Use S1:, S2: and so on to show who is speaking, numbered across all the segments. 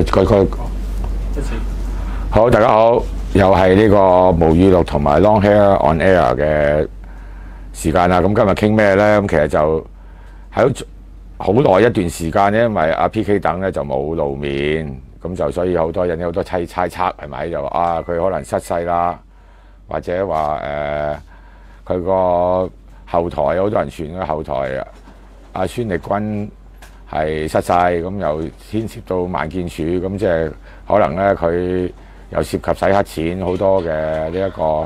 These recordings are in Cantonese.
S1: 佢好，大家好，又係呢個無語錄同埋 Long Hair on Air 嘅時間啦。咁今日傾咩咧？咁其實就喺好耐一段時間咧，因為阿 PK 等咧就冇露面，咁就所以好多人有好多猜測係咪？就話啊，佢可能失勢啦，或者話佢個後台有好多人傳嘅後台阿孫力軍係失勢，咁又牽涉到萬建署，咁即係可能咧佢又涉及洗黑錢好多嘅呢一個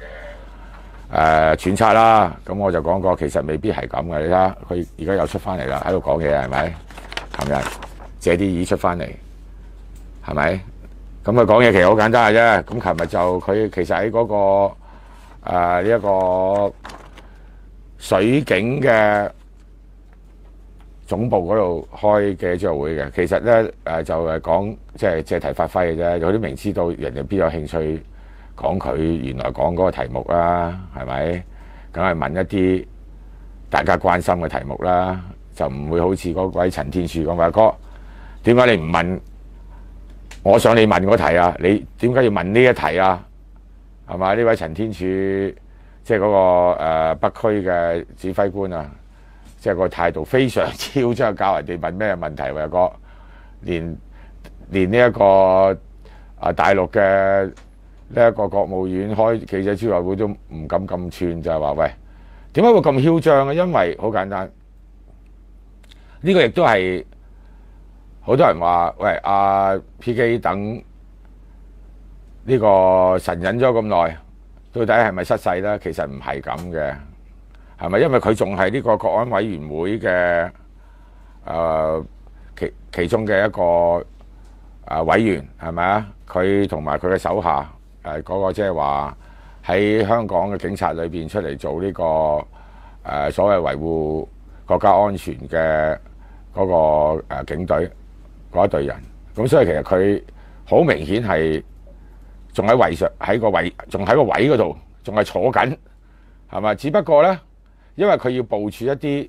S1: 揣測啦。咁我就講過，其實未必係咁嘅。你睇下佢而家又出翻嚟啦，喺度講嘢係咪？琴日借啲意出翻嚟係咪？咁佢講嘢其實好簡單嘅啫。咁琴日就佢其實喺嗰個呢一個水警嘅總部嗰度開記者會嘅，其實咧就係講即係借題發揮嘅啫。有啲明知道人哋邊有興趣講佢原來講嗰個題目啦，係咪？梗係問一啲大家關心嘅題目啦，就唔會好似嗰位陳天柱咁話：哥，點解你唔問我想你問嗰題啊？你點解要問呢一題啊？係嘛？呢位陳天柱即係嗰個北區嘅指揮官啊！即係個態度非常超張，教人哋問咩問題喎哥，連呢一個大陸嘅呢一個國務院開記者招待會都唔敢咁串，就係話喂，點解會咁囂張啊？因為好簡單，呢個亦都係好多人話喂阿 PK 等呢個神隱咗咁耐，到底係咪失勢咧？其實唔係咁嘅。係咪？因為佢仲係呢個國安委員會嘅其中嘅一個委員係咪啊？佢同埋佢嘅手下嗰個即係話喺香港嘅警察裏邊出嚟做呢個所謂維護國家安全嘅嗰個警隊嗰一隊人。咁所以其實佢好明顯係仲喺位上，仲喺個位嗰度，仲係坐緊係咪？只不過咧。因為佢要部署一啲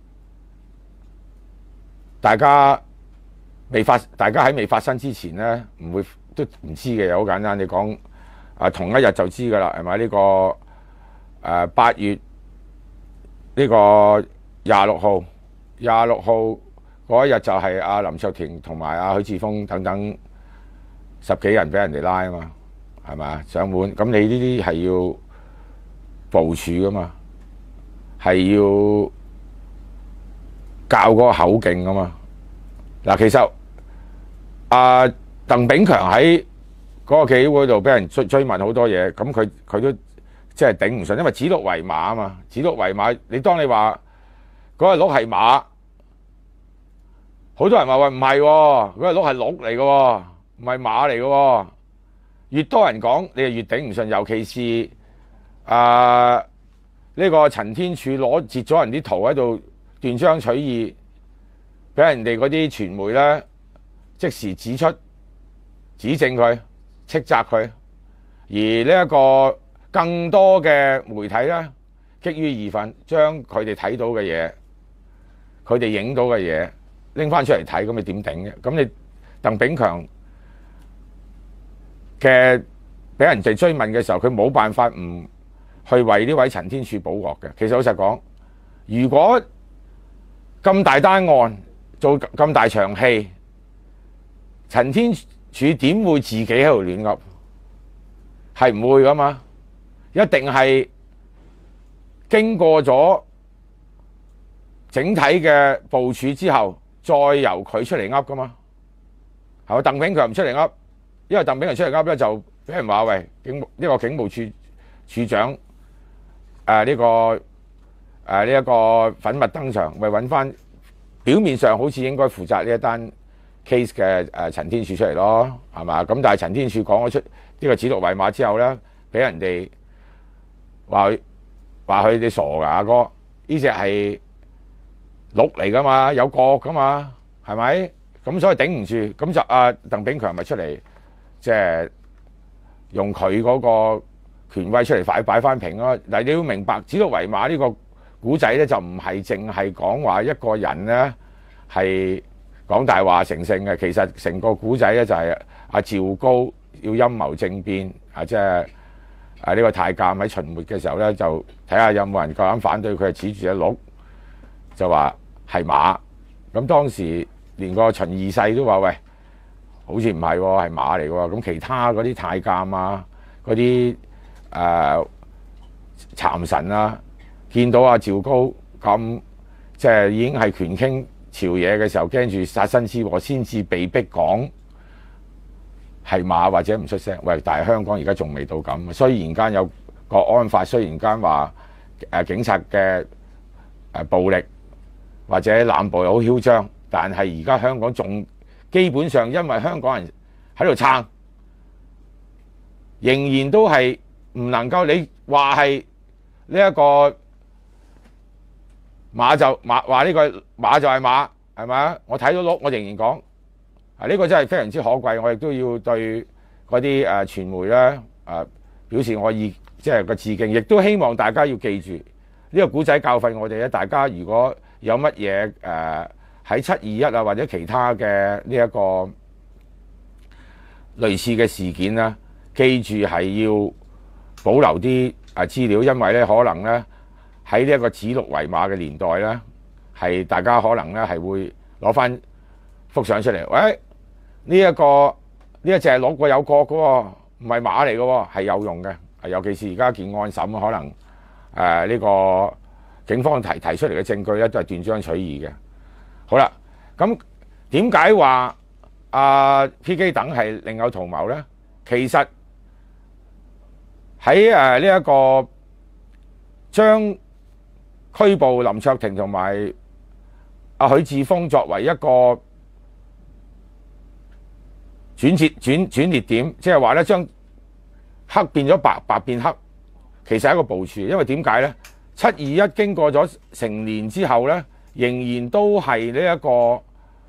S1: 大家喺未發生之前咧，都唔知嘅，好簡單。你講同一日就知㗎啦，係咪？呢個8月呢個26號嗰一日就係阿林卓廷同埋阿許智峰等等10幾人俾人哋拉啊嘛，係咪上門？咁你呢啲係要部署㗎嘛？係要教嗰個口徑㗎嘛。嗱，其實鄧炳強喺嗰個記者會度俾人追問好多嘢，咁佢都即係頂唔順，因為指鹿為馬啊嘛。指鹿為馬，當你話嗰隻鹿係馬，好多人話喂唔係喎，嗰隻鹿係鹿嚟嘅喎，唔係馬嚟嘅喎。越多人講，你就越頂唔順，尤其是呢個陳天柱截咗人啲圖喺度斷章取義，俾人哋嗰啲傳媒咧即時指證佢，斥責佢。而呢一個更多嘅媒體咧，激於義憤，將佢哋睇到嘅嘢，佢哋影到嘅嘢拎翻出嚟睇，咁你點頂嘅？咁你鄧炳強嘅俾人哋追問嘅時候，佢冇辦法唔去為呢位陳天柱保鑊嘅。其實老實講，如果咁大單案做咁大場戲，陳天柱點會自己喺度亂噏？係唔會噶嘛？一定係經過咗整體嘅部署之後，再由佢出嚟噏噶嘛？係咪？鄧炳強唔出嚟噏，因為鄧炳強出嚟噏咧，就俾人話喂，呢個警務處處長。呢一個粉墨登場，咪揾翻表面上好似應該負責呢一單 case 嘅陳天柱出嚟咯，係嘛？咁但係陳天柱講咗出呢個指鹿為馬之後咧，俾人哋話佢哋傻㗎，阿哥，呢隻係鹿嚟㗎嘛，有角㗎嘛，係咪？咁所以頂唔住，咁就鄧炳強咪出嚟，即係用佢嗰個權威出嚟擺翻平咯。嗱，你要明白指鹿為馬呢個古仔咧，就唔係淨係講話一個人咧係講大話成性嘅。其實成個古仔咧就係阿趙高要陰謀政變即係呢個太監喺秦末嘅時候咧，就睇下有冇人夠膽反對佢，係指住隻鹿就話係馬。咁當時連個秦二世都話：喂，好似唔係喎，係馬嚟喎。咁其他嗰啲太監啊，嗰啲讒臣啊，見到阿趙高咁即係已經係權傾朝野嘅時候，驚住殺身之禍，先至被逼講係馬或者唔出聲。喂，但係香港而家仲未到咁。雖然間有國安法，雖然間話警察嘅暴力或者濫捕又好囂張，但係而家香港仲基本上因為香港人喺度撐，仍然都係唔能夠你話係呢一個馬就馬，話呢個馬就係馬，係咪啊？我睇到鹿，我仍然講呢個真係非常之可貴。我亦都要對嗰啲傳媒咧表示我即係個致敬，亦都希望大家要記住呢個古仔教訓我哋咧。大家如果有乜嘢喺721啊或者其他嘅呢一個類似嘅事件咧，記住係要保留啲資料，因為咧可能咧喺呢一個指鹿為馬嘅年代咧，係大家可能咧係會攞翻幅相出嚟。喂，呢一隻鹿有角嘅喎，唔係馬嚟嘅喎，係有用嘅。尤其是而家件案審，可能呢個警方提出嚟嘅證據咧，都係斷章取義嘅。好啦，咁點解話P 基等係另有圖謀咧？其實喺呢一個將拘捕林卓廷同埋許智峯作為一個轉捩點，即係話咧將黑變咗白，白變黑，其實係一個部署。因為點解咧？721經過咗成年之後咧，仍然都係呢一個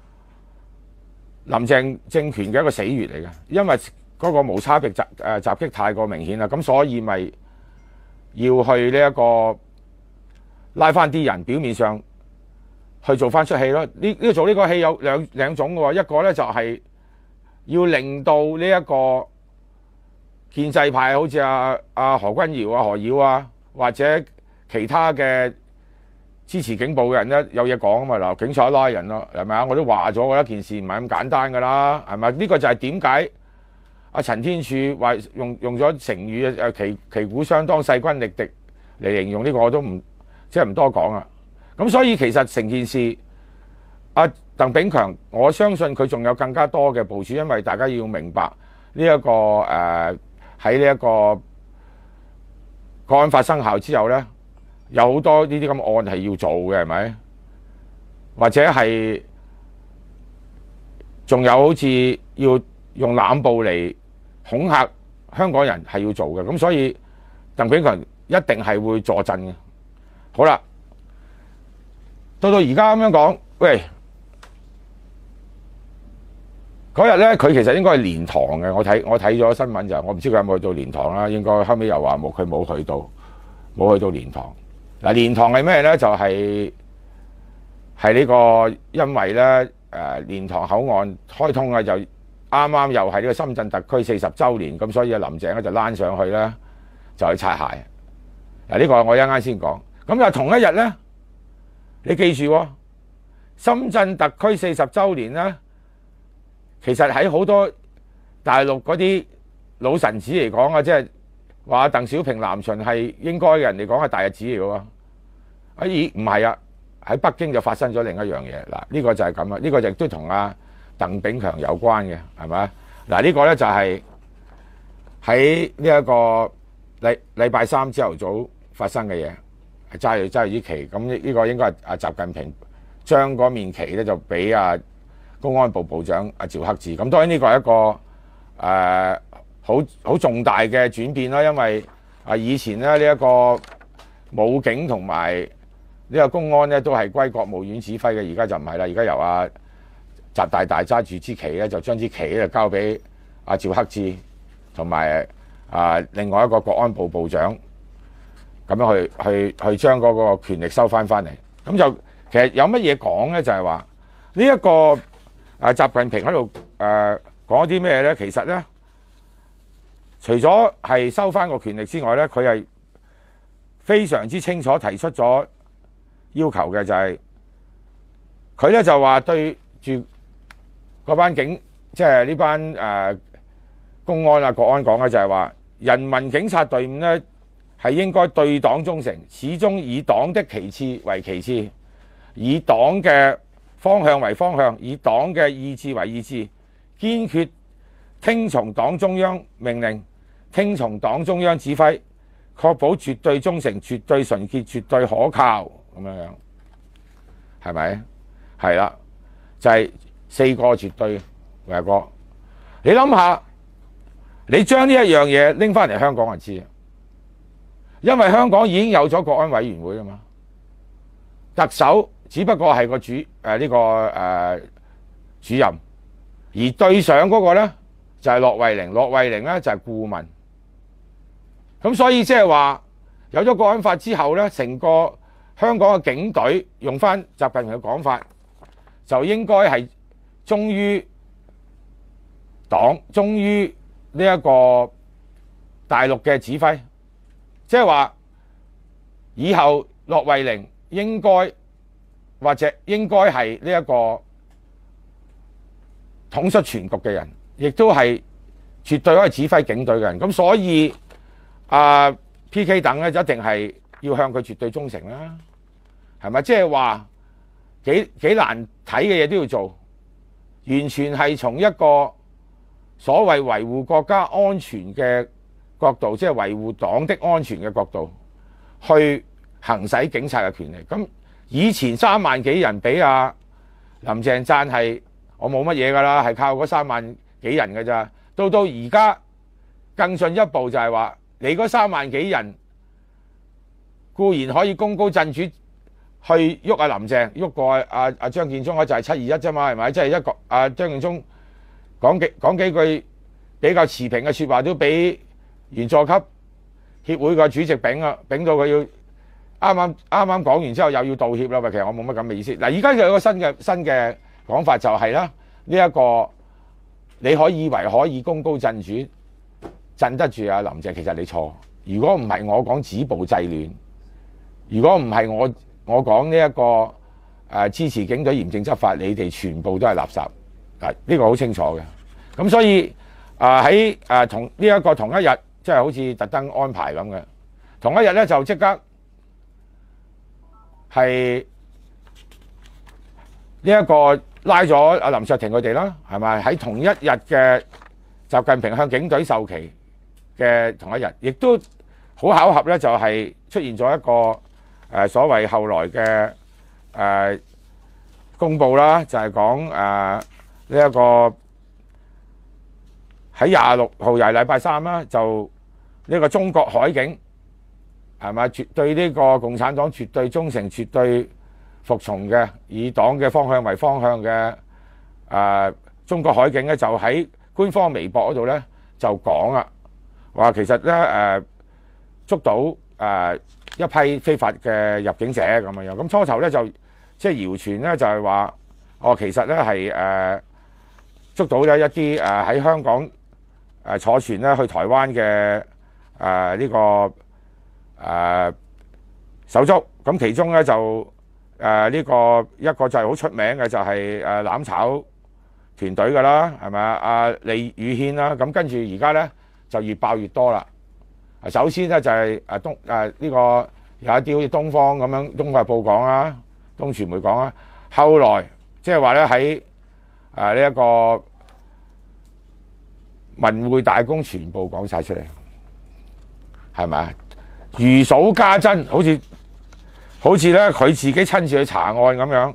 S1: 林鄭政權嘅一個死穴嚟嘅。因為嗰個無差別襲擊太過明顯啦，咁所以咪要去呢一個拉翻啲人，表面上去做翻出戲咯。做呢個戲有兩種嘅喎，一個咧就係要令到呢一個建制派好似何君堯何耀啊，或者其他嘅支持警暴嘅人咧有嘢講啊嘛。嗱，警察拉人咯，係咪啊？我都話咗㗎，一件事唔係咁簡單㗎啦，係咪？呢個就係點解陳天柱話用咗成語旗鼓相當勢均力敵嚟形容呢個，我都唔多講啊。咁所以其實成件事，鄧炳強，我相信佢仲有更加多嘅部署，因為大家要明白呢一個喺呢一個國安法生效之後咧，有好多呢啲咁嘅案係要做嘅，係咪？或者係仲有好似要用濫捕嚟恐嚇香港人係要做嘅，咁所以鄧炳強一定係會助陣嘅。好啦，到而家咁樣講，喂，嗰日咧佢其實應該係蓮塘嘅，我睇咗新聞就，我唔知佢有冇去到蓮塘啦，應該後尾又話佢冇去到蓮塘。嗱，蓮塘係咩咧？就係呢個因為咧蓮塘口岸開通啊，就啱啱又係呢個深圳特區40週年，咁所以林鄭咧就躝上去咧就去擦鞋。嗱，呢個我一陣間先講。咁就同一日咧，你記住喎，深圳特區40週年咧，其實喺好多大陸嗰啲老臣子嚟講啊，即係話鄧小平南巡係應該嘅人嚟講係大日子嚟嘅喎。咦，唔係啊，喺北京就發生咗另一樣嘢。嗱，呢個就係咁啊，呢個亦都同鄧炳強有關嘅，係咪？嗱，呢個咧就係喺呢一個禮拜三朝頭早發生嘅嘢，係揸住支旗。咁呢個應該係習近平將嗰面旗咧就俾公安部部長趙克志。咁當然呢個係一個好重大嘅轉變啦，因為以前咧呢一個武警同埋呢個公安咧都係歸國務院指揮嘅，而家就唔係啦，而家由習大大揸住支旗咧，就將支旗咧交俾趙克志同埋另外一個國安部部長，咁樣去將嗰個權力收翻嚟。咁就其實有乜嘢講咧？就係話呢一個習近平喺度講啲咩咧？其實咧，除咗係收翻個權力之外咧，佢係非常之清楚提出咗要求嘅，就係佢咧就話對住嗰班即係呢班公安啊、國安講嘅就係話，人民警察隊伍咧係應該對黨忠誠，始終以黨的旗幟為旗幟，以黨嘅方向為方向，以黨嘅意志為意志，堅決聽從黨中央命令，聽從黨中央指揮，確保絕對忠誠、絕對純潔、絕對可靠咁樣，係咪？係啦，就係4個絕對，偉哥，你諗下，你將呢一樣嘢拎翻嚟香港就知，因為香港已經有咗國安委員會啊嘛，特首只不過係個主任，而對上嗰個咧就係駱惠寧，駱惠寧咧就係顧問。咁所以即係話有咗國安法之後咧，成個香港嘅警隊用翻習近平嘅講法，就應該係忠於黨，忠於呢一個大陸嘅指揮，即係話以後駱惠寧應該或者應該係呢一個統率全局嘅人，亦都係絕對可以指揮警隊嘅人。咁所以PK 等咧就一定係要向佢絕對忠誠啦，係咪？即係話幾難睇嘅嘢都要做，完全係從一個所謂維護國家安全嘅角度，即係維護黨的安全嘅角度，去行使警察嘅權力。咁以前3萬幾人俾林鄭讚係我冇乜嘢㗎啦，係靠嗰3萬幾人㗎咋。到而家更進一步就係話，你嗰3萬幾人固然可以功高震主去喐林鄭，喐過張建宗，就係721啫嘛，係咪？即係一個張建宗講幾句比較持平嘅説話，都俾員佐級協會個主席丙到佢要啱啱講完之後又要道歉啦。其實我冇乜咁嘅意思。嗱，而家就有個新嘅講法就係啦，呢一個你以為可以功高震主鎮得住林鄭，其實你錯。如果唔係我講止暴制亂，如果唔係我講呢一個支持警隊嚴正執法，你哋全部都係垃圾。呢個好清楚嘅。咁所以喺同呢一個同一日，即係好似特登安排咁嘅，同一日咧就即刻係呢一個拉咗林卓廷佢哋啦，係咪？喺同一日嘅習近平向警隊授旗嘅同一日，亦都好巧合咧，就係出現咗一個所謂後來嘅公佈啦，就係講呢一個喺26號又係禮拜3啦，就呢個中國海警係咪絕對呢個共產黨絕對忠誠、絕對服從嘅，以黨嘅方向為方向嘅中國海警咧，就喺官方微博嗰度咧就講啦，話其實咧捉到一批非法嘅入境者咁樣。咁初頭咧就即係謠傳咧就係話，其實咧係捉到咧一啲喺香港坐船咧去台灣嘅呢個手足。咁其中咧就呢個一個就係好出名嘅，就係攬炒團隊㗎啦，係咪啊？李宇軒啦。咁跟住而家咧就越爆越多啦。首先咧就係呢個有一啲好似東方咁樣，東方日報講啦，東傳媒講啦。後來即係話咧喺呢一個文匯大公全部講晒出嚟，係咪啊？如數家珍，好似咧佢自己親自去查案咁樣，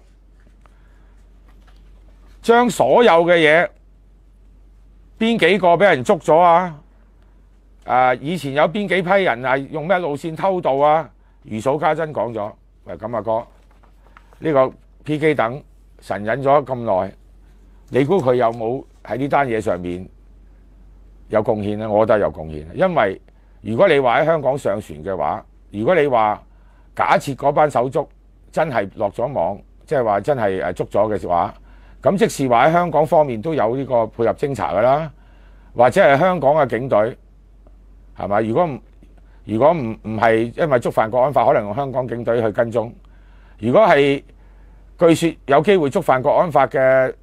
S1: 將所有嘅嘢邊幾個俾人捉咗啊？以前有邊幾批人係用咩路線偷渡啊？如數家珍講咗。喂，咁哥，呢個 PK 等神忍咗咁耐，你估佢有冇喺呢單嘢上面有貢獻咧？我覺得有貢獻，因為如果你話喺香港上船嘅話，如果你話假設嗰班手足真係落咗網，即係話真係捉咗嘅話， 咁即是話喺香港方面都有呢個配合偵查㗎啦，或者係香港嘅警隊係咪？如果唔係因為觸犯國安法，可能用香港警隊去跟蹤。如果係據説有機會觸犯國安法嘅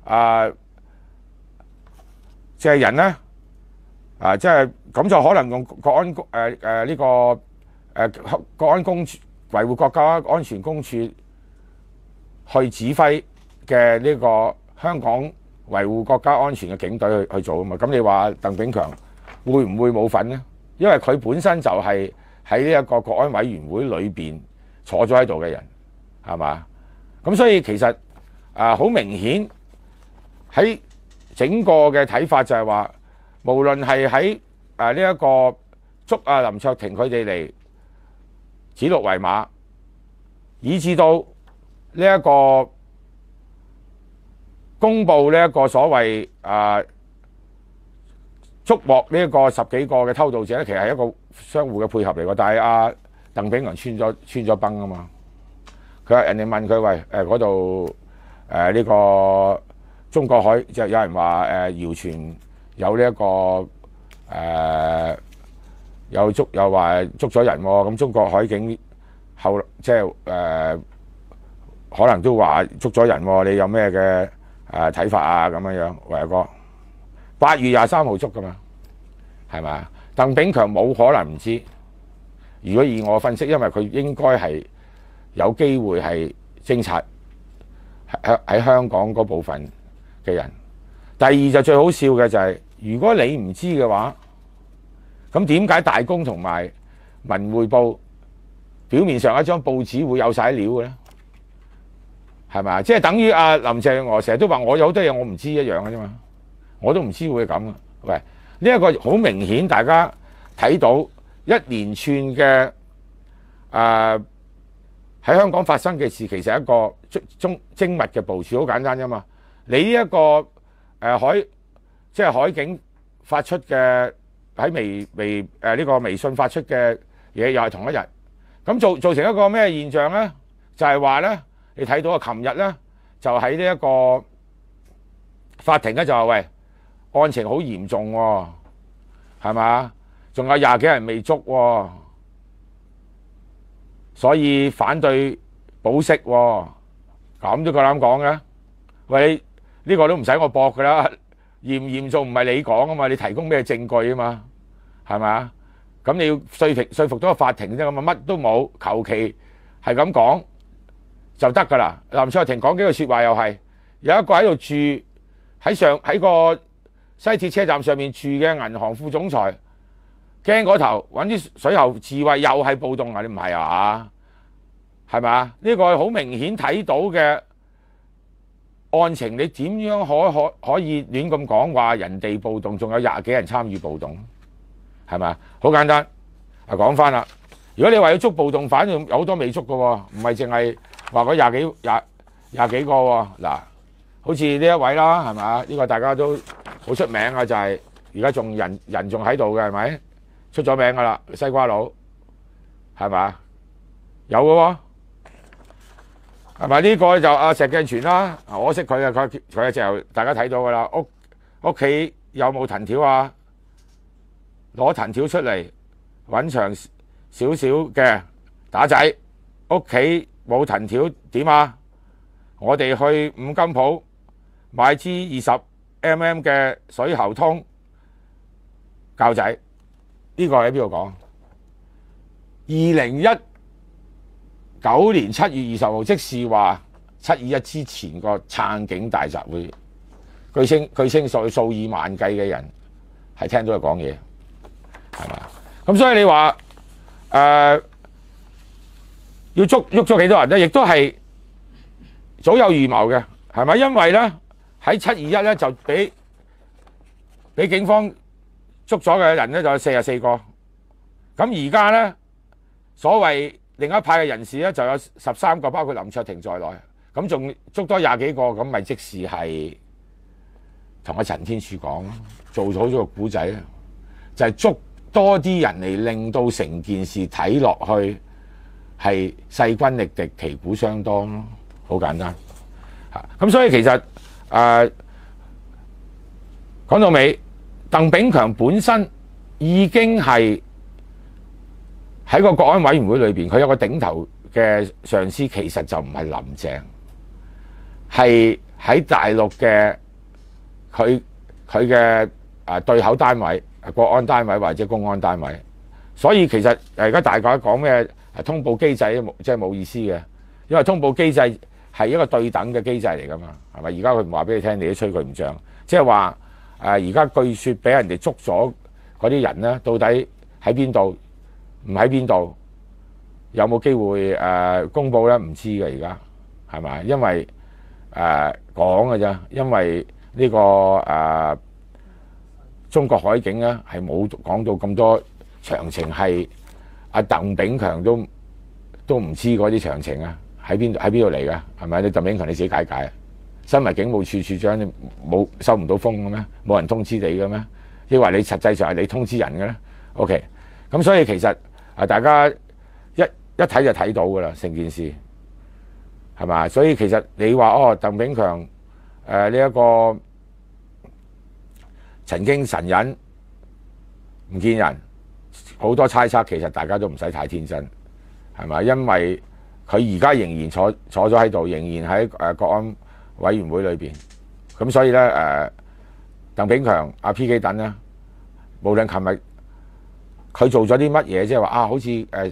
S1: 即係人咧，即係咁就可能用國安呢個國安公署維護國家安全公署去指揮嘅呢個香港維護國家安全嘅警隊去做啊嘛。咁你話鄧炳強會唔會冇份呢？因為佢本身就係喺呢一個國安委員會裏邊坐咗喺度嘅人，係嘛？咁所以其實好明顯喺整個嘅睇法就係話，無論係喺呢一個捉林卓廷佢哋嚟指鹿為馬，以至到呢一個公佈呢一個所謂捉獲呢一個10幾個嘅偷渡者咧，其實係一個相互嘅配合嚟㗎。但係鄧炳強穿咗崩啊嘛！佢話人哋問佢喂嗰度呢個中國海就有人話謠傳有呢一個又話捉咗人喎，咁中國海警後即係可能都話捉咗人喎，你有咩嘅睇法啊？咁樣喂阿哥，8月23號捉噶嘛，係咪？鄧炳強冇可能唔知。如果以我分析，因為佢應該係有機會係偵察喺香港嗰部分嘅人。第二就最好笑嘅就係，如果你唔知嘅話，咁點解大公同埋文匯報表面上一張報紙會有晒料嘅咧？係咪？即係等於林鄭月娥成日都話我有好多嘢我唔知一樣嘅啫嘛，我都唔知會咁。喂，呢一個好明顯，大家睇到一連串嘅喺香港發生嘅事，其實係一個精密嘅部署，好簡單啫嘛。你呢一個即係海警發出嘅喺呢個微信發出嘅嘢，又係同一日，咁造成一個咩現象咧？就係話咧，你睇到啊，琴日咧就喺呢一個法庭咧就話喂，案情好嚴重喎，係嘛？仲有20幾人未捉喎，所以反對保釋喎，咁都夠膽講嘅？喂，呢個都唔使我駁㗎啦，嚴唔嚴重唔係你講啊嘛，你提供咩證據啊嘛，係咪啊？咁你要說服到個法庭啫，咁啊乜都冇，求其係咁講就得㗎啦。林卓廷講幾句説話又係有一個喺度住喺個西鐵車站上面住嘅銀行副總裁，驚嗰頭揾啲水喉自衞，又係暴動啊！你唔係啊？係咪啊？呢個好明顯睇到嘅案情，你點樣可以亂咁講話人哋暴動，仲有20幾人參與暴動，係咪啊？好簡單講翻啦。如果你話要捉暴動犯，有好多未捉嘅喎，唔係淨係話嗰廿幾個喎。嗱，好似呢一位啦，係咪啊？呢個大家都好出名啊，就係而家仲人仲喺度嘅，係咪？出咗名㗎啦，西瓜佬係咪啊？有嘅喎。係咪呢個就石鏡泉啦？我識佢啊，佢就大家睇到㗎啦。屋企有冇藤條啊？攞藤條出嚟揾長少少嘅打仔。屋企冇藤條點啊？我哋去五金鋪買支20mm 嘅水喉通教仔。呢個喺邊度講？2019年7月20號，即是話721之前個撐警大集會，據稱數以萬計嘅人係聽到佢講嘢，係嘛？咁所以你話要捉幾多人咧，亦都係早有預謀嘅，係咪？因為咧喺721咧就俾警方捉咗嘅人咧就有44個，咁而家咧所謂另一派嘅人士咧就有13個，包括林卓廷在內，咁仲捉多20幾個，咁咪即是係同阿陳天柱講，做好咗個古仔啊，就係捉多啲人嚟，令到成件事睇落去係勢均力敵、旗鼓相當咯，好簡單嚇。咁所以其實講到尾，鄧炳強本身已經係喺個國安委員會裏邊，佢有個頂頭嘅上司，其實就唔係林鄭，係喺大陸嘅佢嘅對口單位、國安單位或者公安單位。所以其實而家大家講咩通報機制，即係冇意思嘅，因為通報機制係一個對等嘅機制嚟㗎嘛，係咪？而家佢唔話俾你聽，你都吹佢唔漲，即係話而家據説俾人哋捉咗嗰啲人咧，到底喺邊度？唔喺邊度？有冇機會公佈咧？唔知嘅而家係咪？因為講嘅啫，因為呢個中國海警咧係冇講到咁多詳情，係阿鄧炳強都唔知嗰啲詳情啊，喺邊度嚟嘅？係咪？你鄧炳強你自己解解啊！身為警務處處長，你冇收唔到風嘅咩？冇人通知你嘅咩？抑或你實際上係你通知人嘅咧 ？OK， 咁所以其實大家一睇就睇到㗎啦，成件事係嘛？所以其實你話鄧炳強呢一個曾經神隱唔見人，好多猜測，其實大家都唔使太天真，係咪？因為佢而家仍然坐咗喺度，仍然喺國安委員會裏邊，咁所以咧鄧炳強、阿 P 基等咧，無論琴日佢做咗啲乜嘢，即係話好似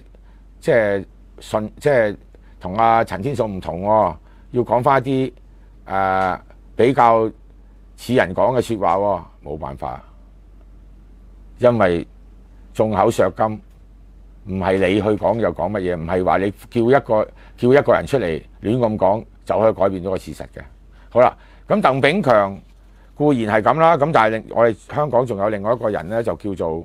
S1: 即係同阿陳天送唔同喎，要講翻一啲比較似人講嘅説話喎，冇辦法，因為眾口鑠金，唔係你去講就講乜嘢，唔係話你叫一個人出嚟亂咁講就可以改變到個事實嘅。好啦，咁鄧炳強固然係咁啦，咁但係我哋香港仲有另外一個人咧，就叫做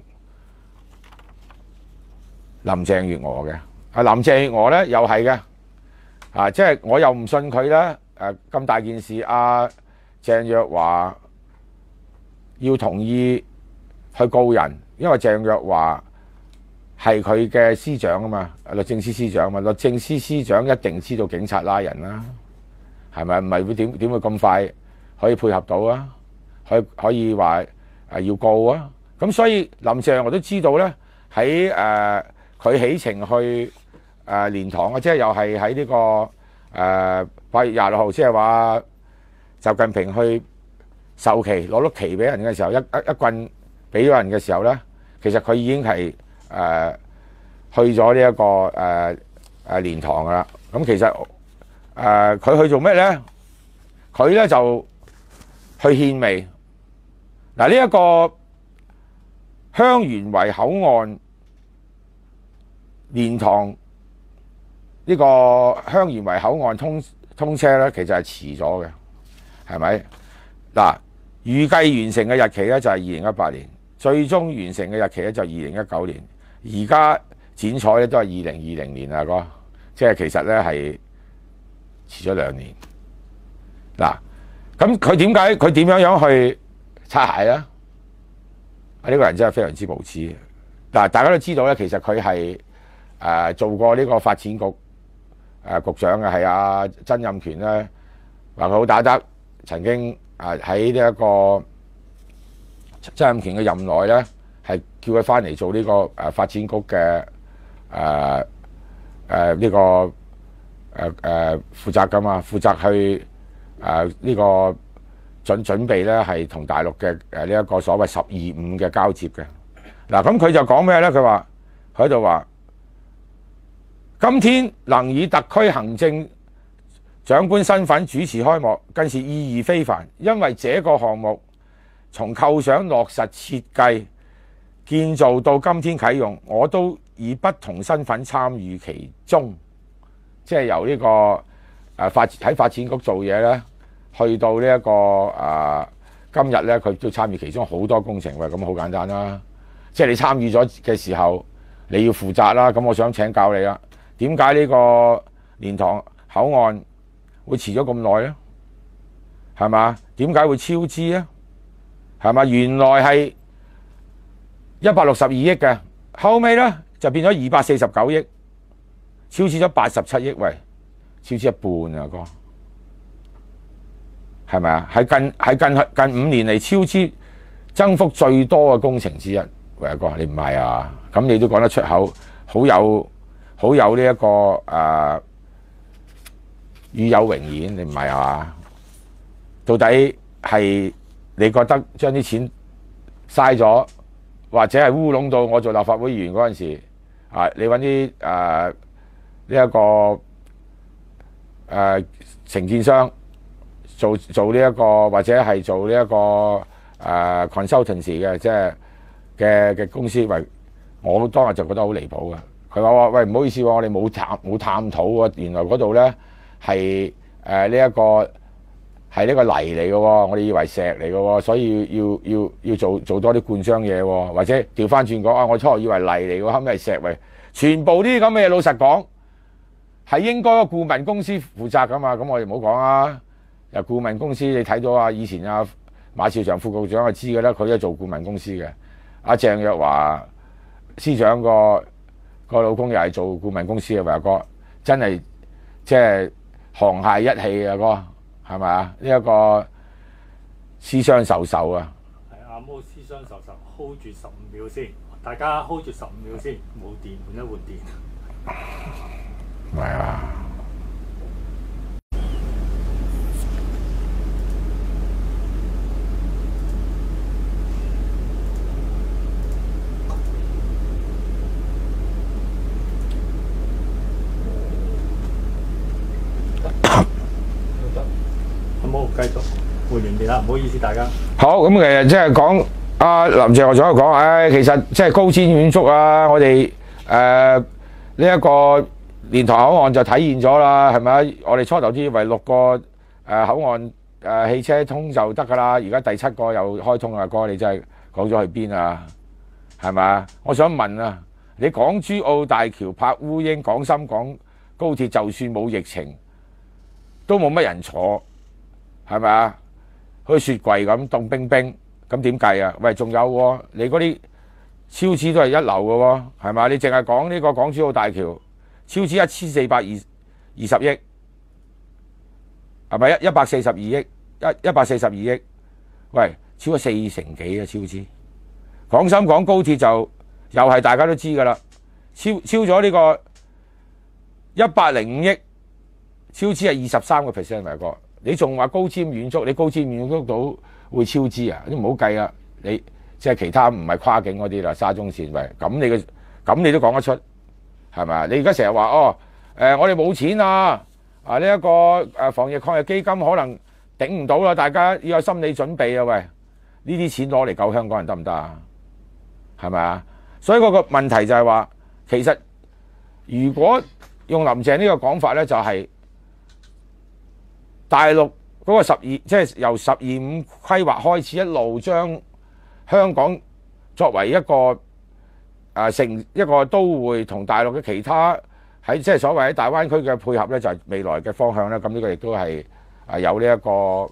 S1: 林鄭月娥嘅。林鄭月娥咧又係嘅，即係我又唔信佢咧。咁大件事，鄭若驊要同意去告人，因為鄭若驊係佢嘅司長啊嘛，律政司司長啊嘛，律政司司長一定知道警察拉人啦，係咪？唔係會點會咁快可以配合到啊？可以話要告啊？咁所以林鄭我都知道咧，喺佢起程去蓮塘啊，即係又係喺呢個8月26號，即係話習近平去授旗攞碌旗俾人嘅時候，一棍俾咗人嘅時候咧，其實佢已經係去咗呢一個蓮塘噶啦。咁其實佢去做咩咧？佢咧就去獻味。嗱，呢一個香園圍口岸蓮塘呢個香園圍口岸通車咧，其實係遲咗嘅，係咪？嗱，預計完成嘅日期咧就係2018年，最終完成嘅日期咧就2019年，而家剪彩咧都係2020年啊，哥，即係其實咧係遲咗2年。嗱，咁佢點樣去擦鞋咧？呢個人真係非常之無知。嗱，大家都知道咧，其實佢係做過呢個發展局局長嘅，係阿曾蔭權咧話佢好打得，曾經喺呢一個曾蔭權嘅任內咧，係叫佢翻嚟做呢個發展局嘅呢個負責㗎嘛，負責去呢個準備咧係同大陸嘅呢一個所謂12.5嘅交接嘅。嗱，咁佢就講咩咧？佢話佢喺度話，今天能以特區行政長官身份主持開幕，更是意義非凡。因為這個項目從構想、落實、設計、建造到今天啟用，我都以不同身份參與其中。即係由呢個喺發展局做嘢咧，去到呢一個今日咧，佢都參與其中好多工程。喂，咁好簡單啦。即係你參與咗嘅時候，你要負責啦。咁我想請教你啦，點解呢個蓮塘口岸會遲咗咁耐咧？係嘛？點解會超支咧？係嘛？原來係162億嘅，後尾咧就變咗249億，超支咗87億。喂，超支一半啊，哥， 係咪啊？係近5年嚟超支增幅最多嘅工程之一。喂，阿哥，你唔係啊？咁你都講得出口，好有呢一個與有榮焉，你唔係啊？到底係你覺得將啲錢嘥咗，或者係烏龍到我做立法會議員嗰陣時你揾啲呢一個承建商做呢一個，或者係做呢一個consultancy 嘅，即係嘅公司。喂，我當日就覺得好離譜嘅。佢話：喂，唔好意思喎，我哋冇探討喎，原來嗰度咧係呢一個係呢個泥嚟嘅喎，我哋以為石嚟嘅喎，所以要做多啲灌漿嘢喎，或者調翻轉講我初頭以為泥嚟嘅，後尾係石嚟。全部呢啲咁嘅嘢，老實講係應該個顧問公司負責噶嘛。咁我哋唔好講啊。由顧問公司你睇到以前馬紹祥副局長就知嘅啦，佢都做顧問公司嘅。鄭若驊司長個老公又係做顧問公司嘅，阿哥真係即係沆瀣一氣啊，哥係咪啊？呢一個私相授受啊！
S2: 係阿毛私相授受 ，hold 住15秒先，大家 hold 住15秒先，冇電換一換電。
S1: 唔係啊！
S2: 好，繼續換完電啦，唔好意思大家。
S1: 好，咁其實即係講林鄭，我仲喺度講，其實即係高瞻遠矚啊！我哋呢一個蓮塘口岸就體現咗啦，係咪？我哋初頭以為6個口岸汽車通就得㗎啦，而家第7個又開通啦，哥你真係講咗去邊啊？係咪？我想問啊，你港珠澳大橋拍烏蠅，廣深港高鐵就算冇疫情，都冇乜人坐。係咪啊？好似雪櫃咁凍冰冰，咁點計啊？喂，仲有喎，你嗰啲超支都係一流嘅喎，係咪？你淨係講呢個港珠澳大橋超支1420億，係咪142億？142億，喂，超過4成幾嘅超支。廣深港高鐵就又係大家都知㗎啦，超咗呢個105億，超支係23%，咪哥？你仲話高瞻遠矚？你高瞻遠矚到會超支啊？你唔好計啊！你即係其他唔係跨境嗰啲啦，沙中線喂，咁你都講得出係咪啊？你而家成日話我哋冇錢啊！呢一個防疫抗疫基金可能頂唔到啦，大家要有心理準備啊！喂，呢啲錢攞嚟救香港人得唔得啊？係咪啊？所以嗰個問題就係話，其實如果用林鄭呢個講法咧，就係大陸嗰個即係由12.5規劃開始，一路將香港作為一個成一個都會，同大陸嘅其他喺即係所謂喺大灣區嘅配合咧，就係未來嘅方向咧。咁呢個亦都係有呢一個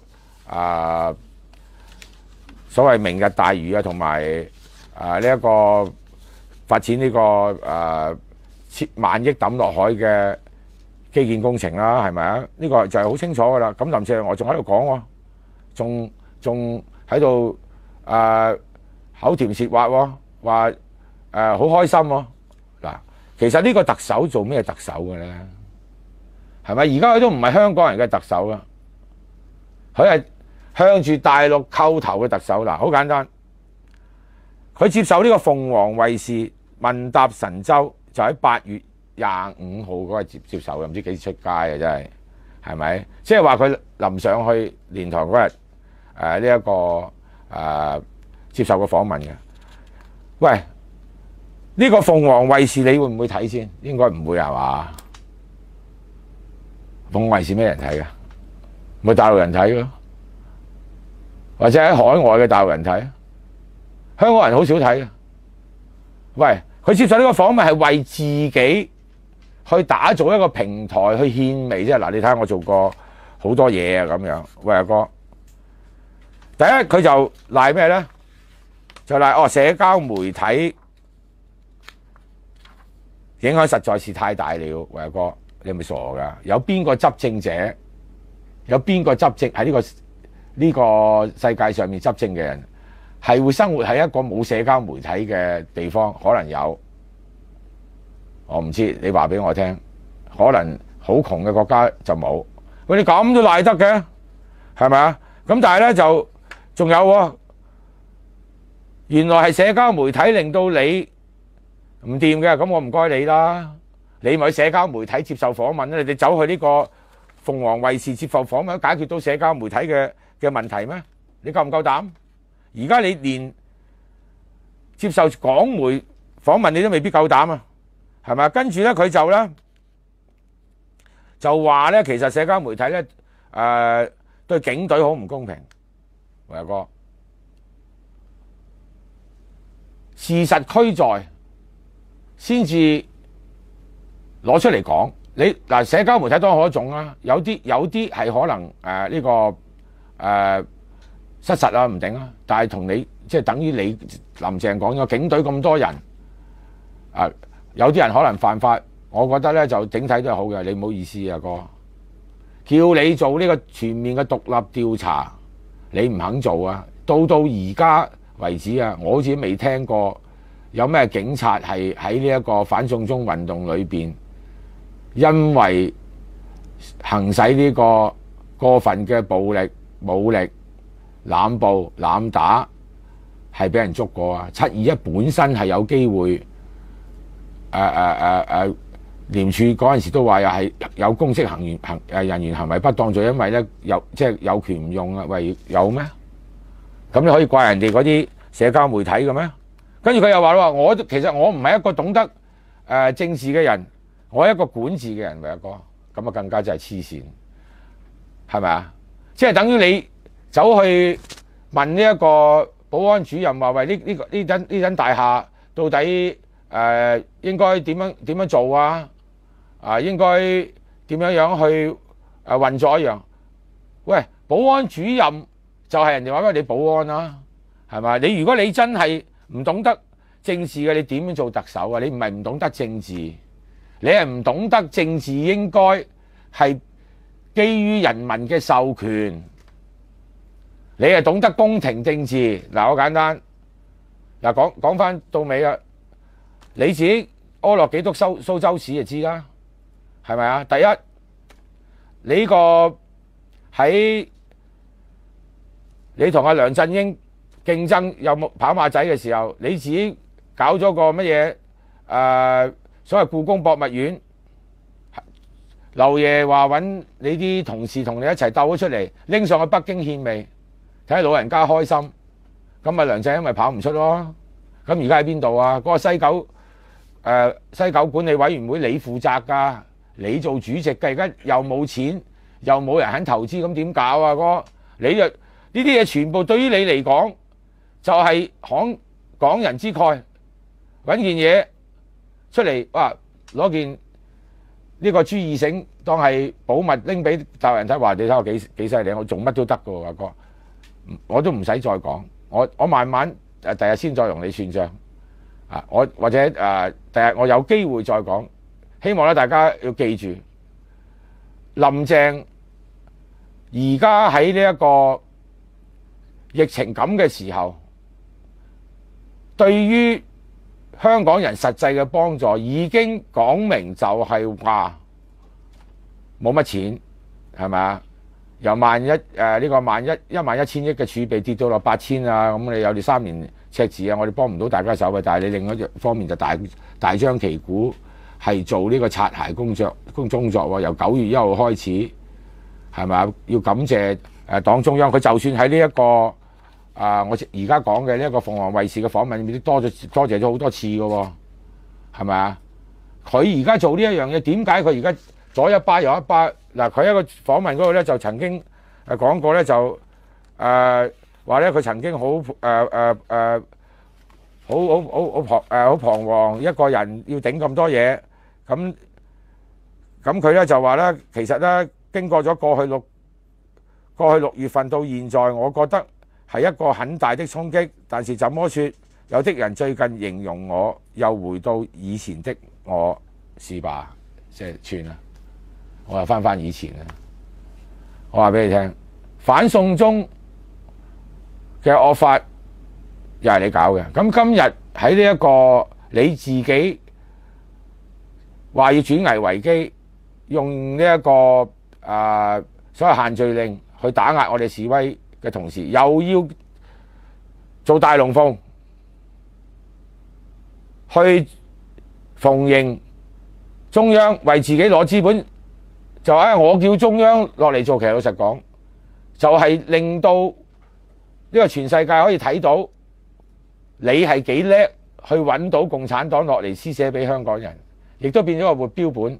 S1: 所謂明日大嶼啊，同埋呢一個發展呢個萬億抌落海嘅基建工程啦，係咪啊？呢個就係好清楚噶啦。咁林鄭月娥仲喺度講喎，仲喺度口甜舌滑喎，話好開心喎。嗱，其實呢個特首做咩特首嘅咧？係咪？而家佢都唔係香港人嘅特首啦，佢係向住大陸叩頭嘅特首。嗱，好簡單，佢接受呢個鳳凰衛視問答神州，就喺8月25號嗰日接受嘅，唔知幾時出街啊！真係係咪？即係話佢臨上去蓮塘嗰日呢一個接受個訪問嘅。喂，呢個鳳凰衛視你會唔會睇先？應該唔會係嘛？鳳凰衛視咩人睇㗎？咪大陸人睇咯，或者喺海外嘅大陸人睇，香港人好少睇嘅。喂，佢接受呢個訪問係為自己去打造一個平台去獻媚啫。嗱，你睇下我做過好多嘢啊，咁樣。喂，阿哥，第一佢就賴咩咧？就賴社交媒體影響實在是太大了。喂，阿哥，你係咪傻㗎？有邊個執政者？有邊個執政喺呢個呢個世界上面執政嘅人係會生活喺一個冇社交媒體嘅地方，可能有，我唔知，你話俾我聽，可能好窮嘅國家就冇。喂，你咁都賴得嘅，係咪啊？咁但係咧就仲有喎，原來係社交媒體令到你唔掂嘅，咁我唔該你啦，你咪去社交媒體接受訪問啦，你哋走去呢個鳳凰衛視接受訪問，解決到社交媒體嘅問題咩？你夠唔夠膽？而家你連接受港媒訪問你都未必夠膽啊，係咪？跟住咧佢就話咧，其實社交媒體咧對警隊好唔公平，維哥，事實俱在，先至攞出嚟講。你嗱社交媒體當然好多種啦，有啲係可能呢個失實啦，唔定啦。但係同你即係等於你林鄭講咗，警隊咁多人有啲人可能犯法，我覺得咧就整體都係好嘅。你唔好意思啊哥，叫你做呢個全面嘅獨立調查，你唔肯做啊！到而家為止啊，我好似未聽過有咩警察係喺呢一個反送中運動裏邊，因為行使呢個過分嘅暴力、武力、濫捕、濫打，係俾人捉過啊！721本身係有機會，廉署嗰陣時都話又係有公職人員行為不當罪，因為咧有權唔用啊，喂有咩？咁你可以怪人哋嗰啲社交媒體嘅咩？跟住佢又話其實我唔係一個懂得政治嘅人，我係一個管治嘅人，維哥，咁啊更加真係黐線，係咪啊？即係等於你走去問呢一個保安主任話：喂，呢棟大廈到底應該點樣做啊？應該點樣去運作一樣？喂，保安主任就係人哋話俾你保安啦，係咪？你如果你真係唔懂得政治嘅，你點樣做特首啊？你唔係唔懂得政治，你係唔懂得政治應該係基於人民嘅授權，你係懂得宮廷政治。嗱，好簡單，嗱講翻到尾啊，你自己柯落幾督蘇州市就知啦，係咪啊？第一，你呢個喺你同阿梁振英競爭有冇跑馬仔嘅時候，你自己搞咗個乜嘢所謂故宮博物院，劉爺話揾你啲同事同你一齊鬥咗出嚟，拎上去北京獻媚，睇下老人家開心。咁啊梁振英咪跑唔出咯。咁而家喺邊度啊？嗰個西九管理委員會你負責㗎，你做主席㗎。而家又冇錢，又冇人肯投資，咁點搞啊哥？你就呢啲嘢全部對於你嚟講就係港人之慨，揾件嘢出嚟，哇！攞件呢個朱義盛當係寶物拎俾大陸人睇，話你睇我幾犀利，我做乜都得㗎喎，阿哥，我都唔使再講，我慢慢第日先再同你算賬啊！我或者第日我有機會再講，希望咧大家要記住，林鄭而家喺呢一個疫情咁嘅時候，對於香港人實際嘅幫助已經講明，就係話冇乜錢，係咪啊？由呢個11000億嘅儲備跌到落8000啊，咁你有啲3年赤字啊，我哋幫唔到大家手嘅。但係你另一方面就大張旗鼓係做呢個擦鞋工作喎，由9月1號開始，係咪啊？要感謝黨中央，佢就算喺呢一個我而家講嘅呢一個鳳凰衛視嘅訪問，都多謝咗好多次嘅喎，係咪啊？佢而家做呢一樣嘢，點解佢而家左一巴右一巴？嗱，佢一個訪問嗰度咧就曾經講過咧，就話咧佢曾經好彷徨，一個人要頂咁多嘢，咁佢咧就話咧，其實咧經過咗過去6月份到現在，我覺得係一個很大的衝擊，但是怎麼說，有的人最近形容我又回到以前的我是吧？即係串啦，我又翻以前啦。我話俾你聽，反送中嘅惡法又係你搞嘅。咁今日喺呢一個你自己話要轉危為機，用呢一個所謂限聚令去打壓我哋示威嘅同時，又要做大龍鳳去逢迎中央為自己攞資本，就我叫中央落嚟做。其實老實講，就係令到呢個全世界可以睇到你係幾叻去揾到共產黨落嚟施捨俾香港人，亦都變咗個活標本。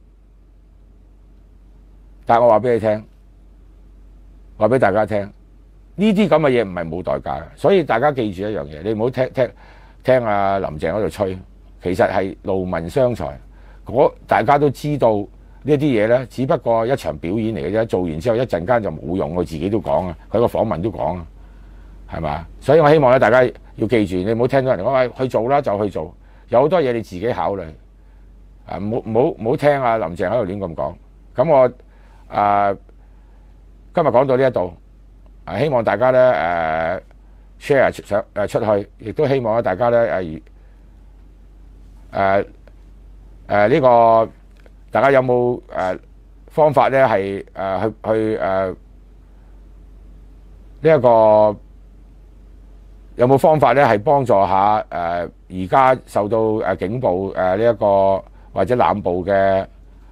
S1: 但係我話俾你聽，話俾大家聽，呢啲咁嘅嘢唔係冇代價嘅，所以大家記住一樣嘢，你唔好聽阿林鄭嗰度吹，其實係勞民傷財。大家都知道呢啲嘢呢，只不過一場表演嚟嘅啫。做完之後一陣間就冇用，我自己都講啊，佢個訪問都講啊，係嘛？所以我希望咧，大家要記住，你唔好聽到人講話去做啦就去做，有好多嘢你自己考慮啊，唔好聽阿林鄭喺度亂咁講。咁我今日講到呢一度，希望大家咧share 出去，亦都希望咧大家咧呢個大家有冇方法咧係去呢一個有冇方法咧係幫助下而家受到警暴呢一個或者濫捕嘅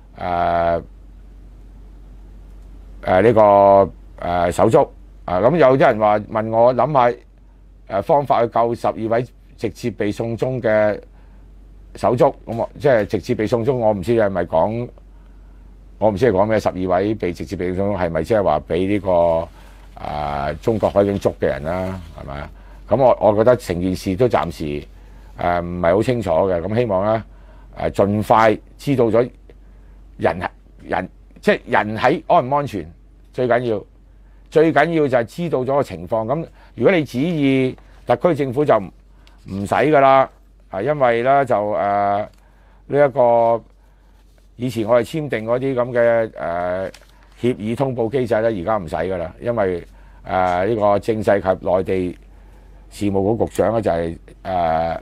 S1: 呢個手足咁有啲人話問我諗下方法去救12位直接被送中嘅手足，咁我即係直接被送中，我唔知係咪講，我唔知係講咩12位被直接被送中，係咪即係話俾呢個中國海警捉嘅人啦，係咪啊？咁我覺得成件事都暫時唔係好清楚嘅，咁希望咧盡快知道咗人即係人喺安唔安全最緊要就係知道咗個情況。咁如果你旨意特區政府就唔使㗎啦。因為咧就呢一個以前我哋簽訂嗰啲咁嘅協議通報機制咧，而家唔使噶啦，因為呢個政制及內地事務局局長咧就係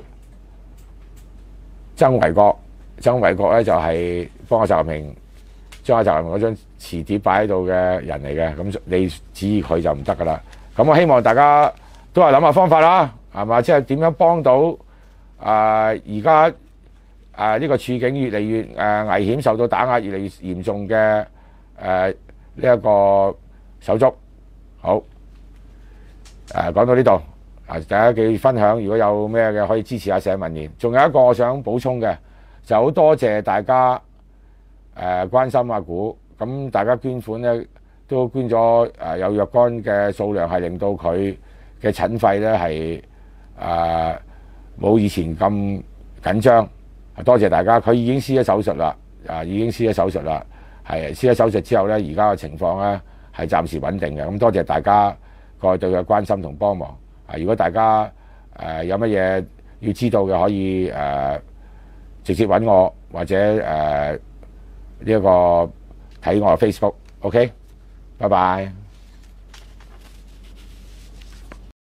S1: 曾維國咧就係幫阿習近平將阿習近平嗰張磁碟擺喺度嘅人嚟嘅，咁你指意佢就唔得噶啦。咁我希望大家都係諗下方法啦，係嘛？即係點樣幫到？而家呢個處境越嚟越危險，受到打壓越嚟越嚴重嘅呢一個手足。好講到呢度，大家記住分享。如果有咩嘅可以支持下社民連。仲有一個我想補充嘅，就好多謝大家關心阿古。咁大家捐款咧都捐咗有若干嘅數量，係令到佢嘅診費咧係冇以前咁緊張，多謝大家。佢已經施咗手術啦，係施咗手術之後咧，而家嘅情況咧係暫時穩定嘅。咁多謝大家過去對佢嘅關心同幫忙。如果大家有乜嘢要知道嘅，可以直接揾我，或者呢一個睇我嘅 Facebook。OK，拜拜。